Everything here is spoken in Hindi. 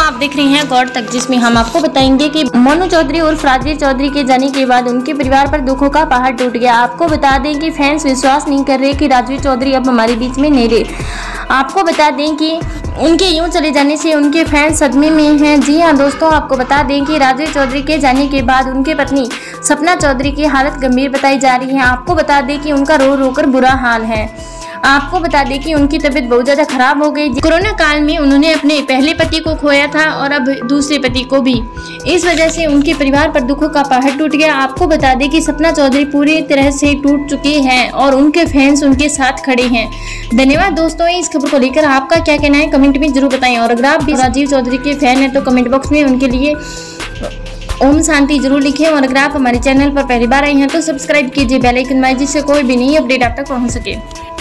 आप देख रहे हैं गौर तक, जिसमें हम आपको बताएंगे कि मोनू चौधरी उर्फ राजवीर चौधरी के जाने के बाद उनके परिवार पर दुखों का पहाड़ टूट गया। आपको बता दें कि फैंस विश्वास नहीं कर रहे कि राजवीर चौधरी अब हमारे बीच में नहीं रहे। आपको बता दें कि उनके यूं चले जाने से उनके फैंस सदमे में हैं। जी हां दोस्तों, आपको बता दें कि राजवीर चौधरी के जाने के बाद उनकी पत्नी सपना चौधरी की हालत गंभीर बताई जा रही है। आपको बता दें कि उनका रो रो कर बुरा हाल है। आपको बता दें कि उनकी तबीयत बहुत ज़्यादा खराब हो गई। कोरोना काल में उन्होंने अपने पहले पति को खोया था और अब दूसरे पति को भी। इस वजह से उनके परिवार पर दुखों का पहाड़ टूट गया। आपको बता दें कि सपना चौधरी पूरी तरह से टूट चुके हैं और उनके फैंस उनके साथ खड़े हैं। धन्यवाद दोस्तों, इस खबर को लेकर आपका क्या कहना है कमेंट में जरूर बताएं। और अगर आप भी राजवीर चौधरी के फैन हैं तो कमेंट बॉक्स में उनके लिए ओम शांति जरूर लिखें। और अगर आप हमारे चैनल पर पहली बार आए हैं तो सब्सक्राइब कीजिए, बेल आइकन दबाएं, जिससे कोई भी नई अपडेट आप तक पहुंच सके।